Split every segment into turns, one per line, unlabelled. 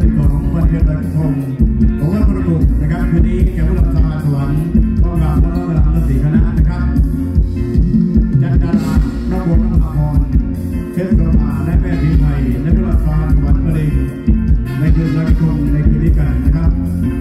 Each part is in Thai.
12วันเดือนธันวาคมของวัดประดุกนะครับคืนนี้แก่ผู้รับสมาสวรรค์ต้องรำและต้องรำทั้ง4คณะนะครับจันดาราพระวงศ์นภาพรเพชรประภาและแม่พิมพ์ไทยและผู้รับสมาสวรรค์ประเด็นในคืนลอยกระทงในคืนนี้กันนะครับ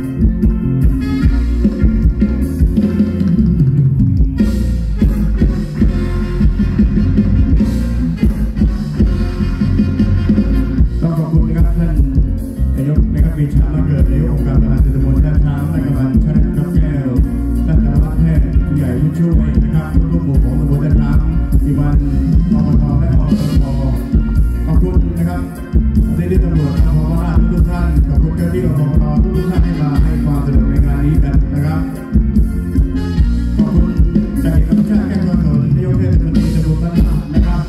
ต้องขอบคุณนะครับท่านนายกนะครับมีชามาเกิดในองค์การบริหารส่วนตำบลท่าช้างและกำลังชนะกับแก้วท่านสารวัตรแพทย์ผู้ใหญ่ผู้ช่วยนะครับทุกหมู่ของตำบลท่าช้างที่วันอบตและอบตขอบคุณนะครับในที่ตำรวจนครราชทุกท่านขอบคุณเจ้าที่อบตทุกท่านให้มาให้ความสะดวกในงานนี้กันนะครับขอบคุณจากธรรมชาติแก้วถนนนายกเทศมนตรีตำบลท่าช้างนะครับ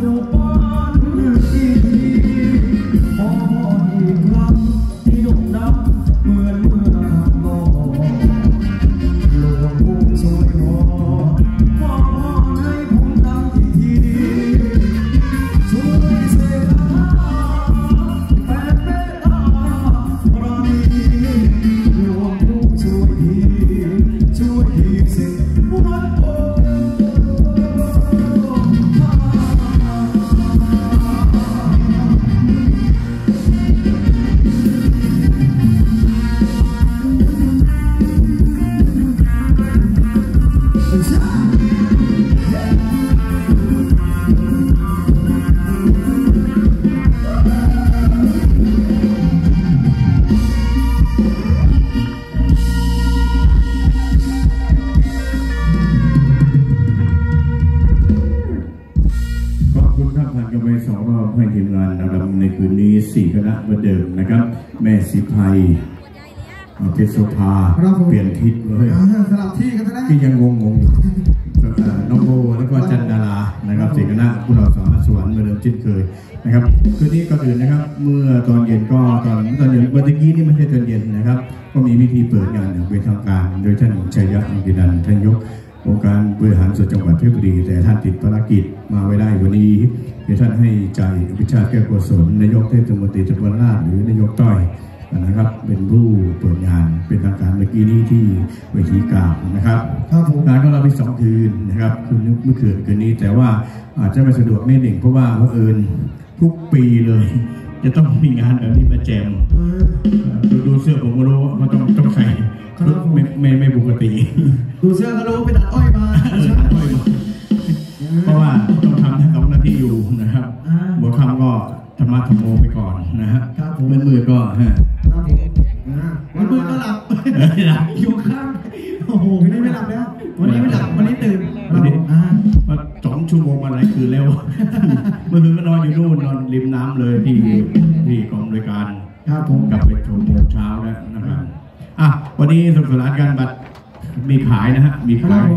อยู่บ้านอีกทีพออีกครั้งที่ดุดันเหมือนเมื่อทำก่อนหลวงปู่ช่วยหน่อยขอให้ผมดังอีกทีช่วยเสกคาถาแผ่เมตตาปราณีหลวงปู่ช่วยทีเสกวัดโพ
ให้ทีมงานนะครับในคืนนี้4คณะเหมือนเดิมนะครับแม่สีไพรเพชรโสภาเปลี่ยนทิศเลย
สลับที่กันนะ
ที่ยังงงน้องโบแล้วก็จันดารานะครับ4คณะผู้เราสามารถสวรรค์เหมือนเดิมเช่นเคยนะครับคืนนี้ก่อนอื่นนะครับเมื่อตอนเย็นก็ตอนเย็นวันตะกี้นี่ไม่ใช่ตอนเย็นนะครับก็มีพิธีเปิดงานอย่างเป็นทางการโดยท่านชัยยะอังกินันท์ท่านยกองค์การบริหารส่วนจังหวัดเพชรบุรีแต่ท่านติดภารกิจมาไม่ได้วันนี้เดี๋ยวท่านให้ใจอภิชาติแก้วโกศลนายกเทศมนตรีตำบลลาดหรือนายกต้อยนะครับเป็นผู้เปิดงานเป็นทางการเมื่อกี้นี้ที่เวทีกลางนะครับงานของเราไป2 คืนนะครับคืนเมื่อคืนนี้แต่ว่าอาจจะไม่สะดวกไม่หนึ่งเพราะว่าเผอิญทุกปีเลยจะต้องมีงานแบบนี้มาแจมดูเสื้อผมก็รู้ว่าต้องใส่ไม่ปกติ
ดูเสื้อก็รู้ไปตัดอ้อยมา
เพราะว่าต้องทำทั้ง2 หน้าที่อยู่นะครับหัวค่ำก็ธรรมะธรรมโมไปก่อนนะฮะมือก็
มือก็หลับอยู่ข้างโอ้โหวันนี้ไม่หลับแล้ววันนี้ไม่หลับวันนี้ตื่น
มา2 ชั่วโมงอะไรคืนแล้วเมื่อคืนก็นอนอยู่นู่นนอนริมน้ำเลยที่กองบริการกลับไปชมโมงเช้าแล้วนะครับวันนี้สนุกสนานกันบัตรมีขายนะฮะมีขาย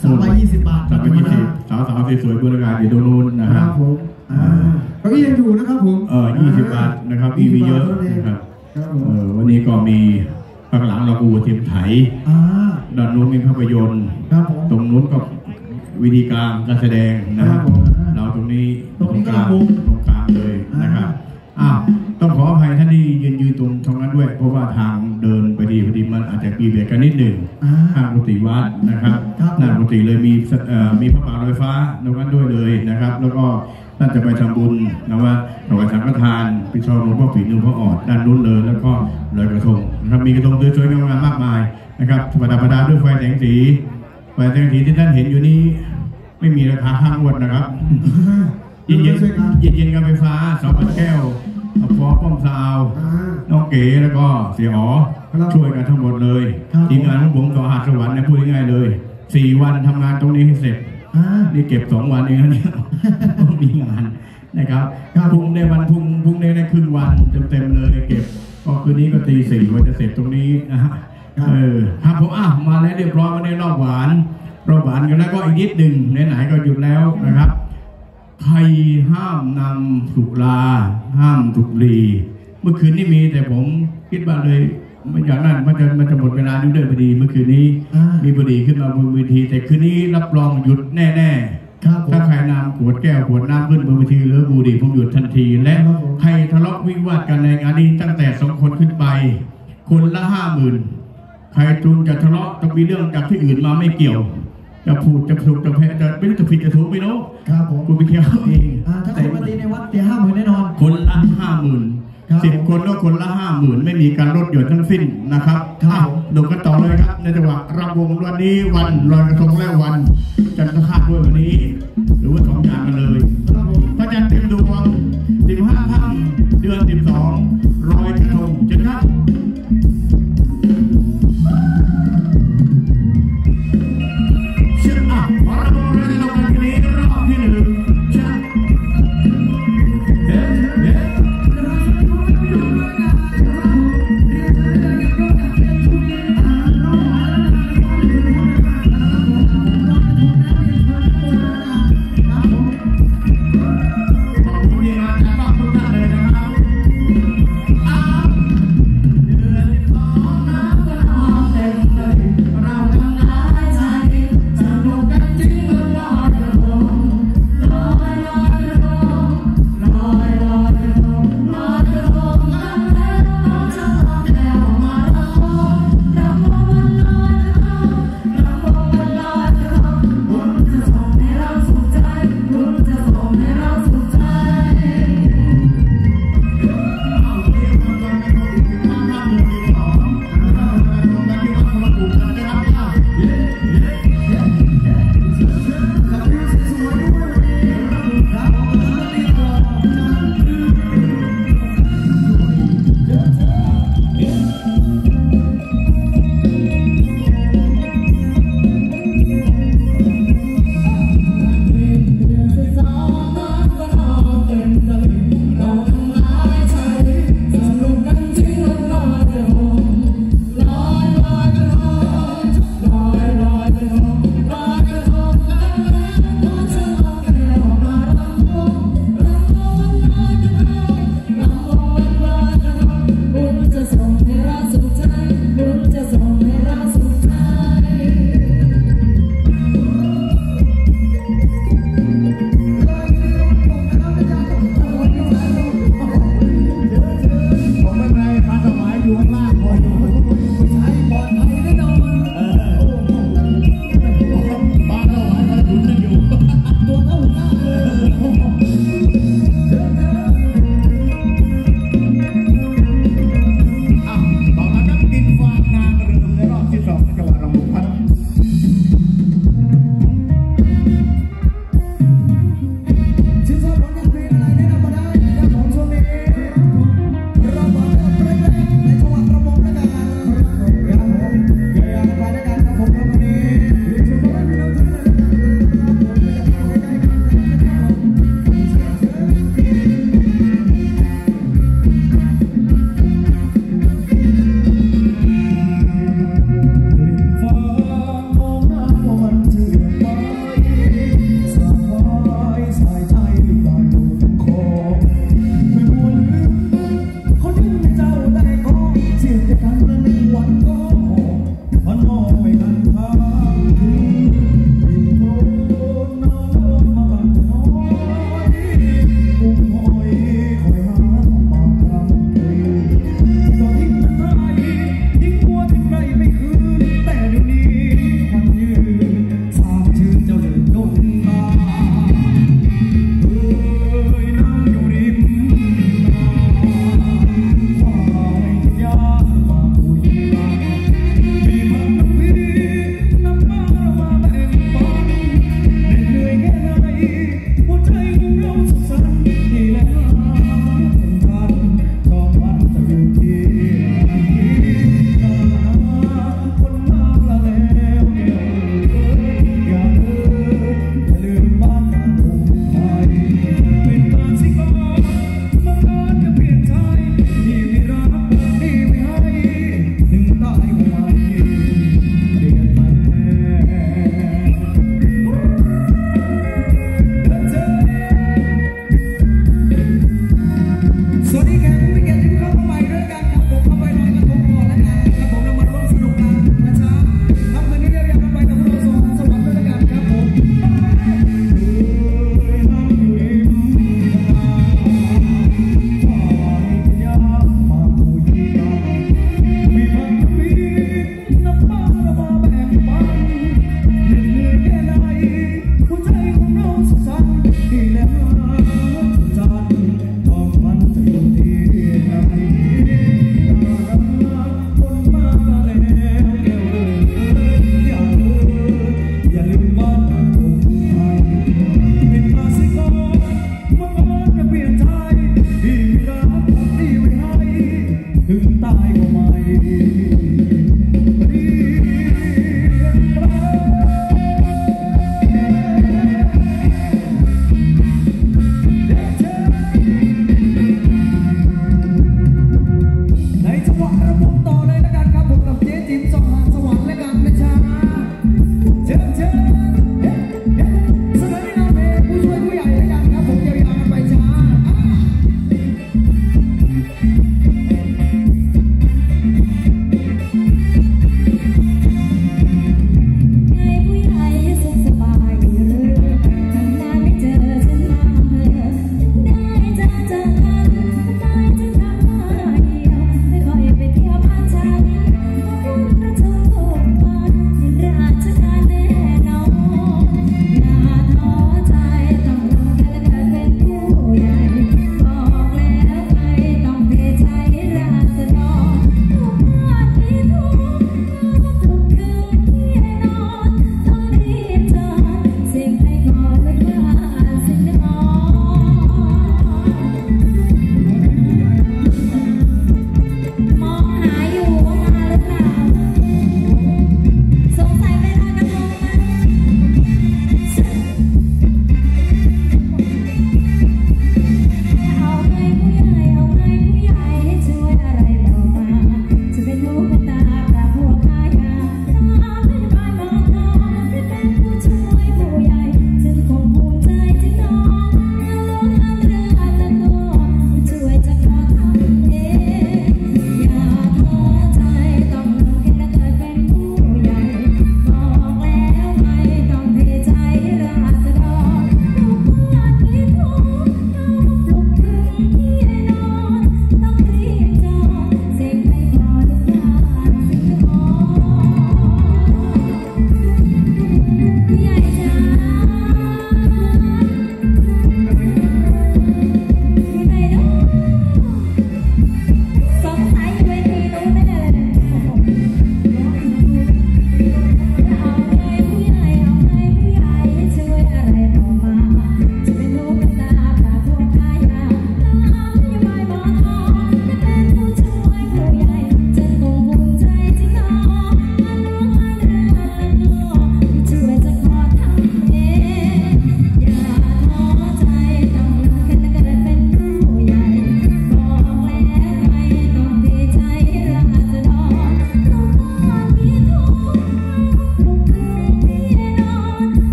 320 บาท
สาวสวยๆบริการอยู่ตรงนู้นนะครับ
ก็ยังอยู่นะครับผม
20 บาทนะครับมีเยอะนะครับวันนี้ก็มีข้างหลังเราอูทีมไถด้านนู้นมีภาพยนตร์ตรงนู้นก็วิธีการแสดงนะครับเราตรงนี้ตรงกลางเลยนะครับต้องขออภัยท่านที่ยืนตรงนั้นด้วยเพราะว่าทางเดินไปดีพอดีมันอาจจะปีเบียดกันนิดหนึ่งข้างกุฏิวัดนะครับหน้ากุฏิเลยมีพระป่าลอยฟ้าตรงนั้นด้วยเลยนะครับแล้วก็ท่านจะไปทำบุญนะว่าถวายสังฆทานปิชอหลวงพ่อผีหลวงพ่อออดด้านนู้นเลยแล้วก็ลอยกระทงนะครับมีกระทงสวยๆงามๆมากมายนะครับประดับด้วยไฟแสงสีที่ท่านเห็นอยู่นี้ไม่มีราคาห้างวัดนะครับเย็นกันไฟฟ้า2,000 แก้วฟอป้อมซาวน้องเก๋แล้วก็เสียอ๋อช่วยกันทั้งหมดเลยทีมงานของผมต่อหาสวรรค์เนี่ยพูดง่ายๆเลย4 วันทำงานตรงนี้ให้เสร็จนี่เก็บ2 วันเองเนี่ยต้องมีงานนะครับพุ่งในวันพุ่งในครึ่งวันเต็มเลยเก็บก็คืนนี้ก็ตี 4วันจะเสร็จตรงนี้นะฮะครับผมมาแล้วเรียบร้อยวันนี้รอบหวานกันแล้วก็อีกนิดหนึ่งไหนๆก็หยุดแล้วนะครับใครห้ามนำสุราห้ามสุรีเมื่อคืนนี้มีแต่ผมคิดว่าเลยไม่อย่างนั้นมันจะหมดเวลาด้วยพอดีเมื่อคืนนี้มีพอดีขึ้นมาบนเวทีแต่คืนนี้รับรองหยุดแน่ๆถ้าใครนำขวดแก้วขวดน้ำขึ้นบนเวทีหรือบุหรี่ผมหยุดทันทีและใครทะเลาะวิวาทกันในงานนี้ตั้งแต่2 คนขึ้นไปคนละ 50,000ใครจูนจะทะเลาะต้องมีเรื่องจากที่อื่นมาไม่เกี่ยวจะพูดจะถูกจะแพ้จะไม่รู้จะผิดจะถูกไม่รู้คุณไปเที่ยวเอง
ถ้าคนมาตีในวัดตี50,000แน่นอน
คนละ 50,000 10 คนก็คนละ 50,000ไม่มีการลดหย่อนทั้งสิ้นนะครับดูกันต่อเลยครับในจังหวะรำวงวันนี้วันลอยกระทงและวันจันทร์คาดด้วยวันนี้หรือว่า2 อย่างกันเลยพระจันทร์เต็มดวง15 ค่ำเดือน 12ลอยกระทงเจ้าครับ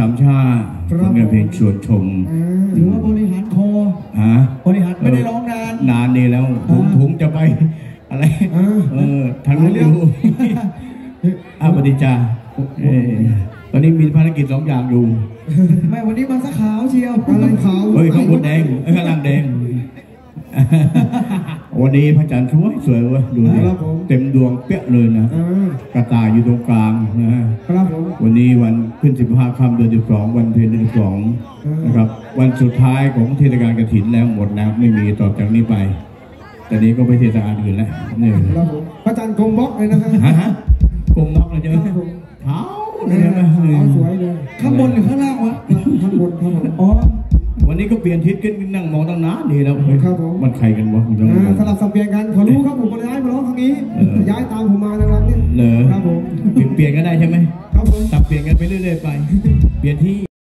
ามชาติเป็นเพลงชวนชม
หรือว่าบริหารคอบริหารไม่ได้ร้องนาน
นี่แล้วถุงจะไปอะไรทางนู้นอยู่อาบดิจาตอนนี้มีภารกิจ2 อย่างอยู่
ไม่วันนี้มาสักขาวเชียวอะไรขาว
ข้างบนแดงข้างล่างแดงวันนี้พระจันทร์สวยเว้ยดูดิเต็มดวงเปี้ยเลยนะกระต่ายอยู่ตรงกลางนะครับวันนี้วันขึ้น15 ค่ำเดือน12วันเพ็ญเดือน12นะครับวันสุดท้ายของเทศกาลกฐินแล้วหมดแล้วไม่มีต่อจากนี้ไปแต่นี้ก็ไปเทศกาลอื่นแล้วนี่
พระจันทร์กลมบล็อกเลยนะ
ฮะกลมบล็อกเลยใช่ไหมเท้าเลยนะ
สวยเลยข้างบนหรือข้างล่างวะข้างบนอ๋อ
วันนี้ก็เปลี่ยนทิศขึ้นนั่งมองตั้งนานดีแล้ว
ครับผม
มันใครกันวะ
สลับสับเปลี่ยนกันขอรู้ครับผมย้ายมาร้องครั้งนี้ย้ายตามผมมานะครับนี่
เลย
ครับผม
เปลี่ยนกันได้ใช่ไหม
ครับผม
สับเปลี่ยนกันไปเรื่อยๆไปเปลี่ยนที่